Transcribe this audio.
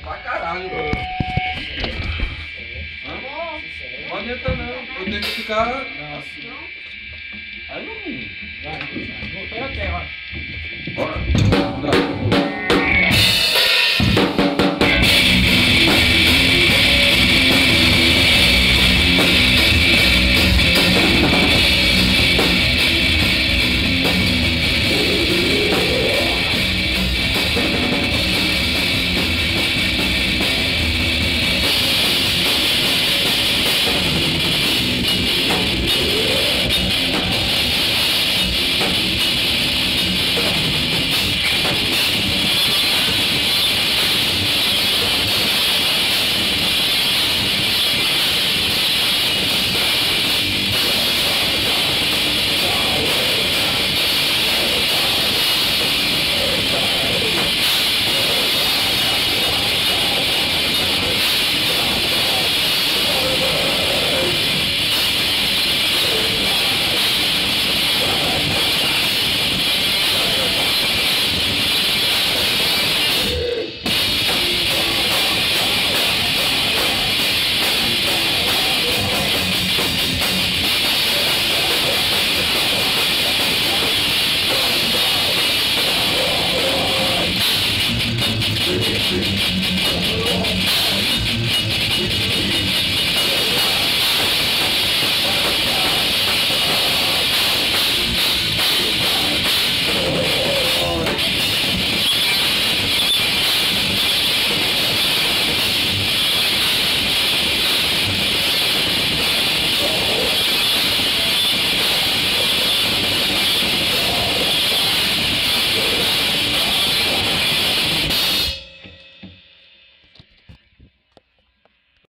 Pra caralho, mano. Hã? Não adianta não. Eu tenho que ficar assim. Aí não vim. Vai, voltou na terra. Bora. Bora. Sim.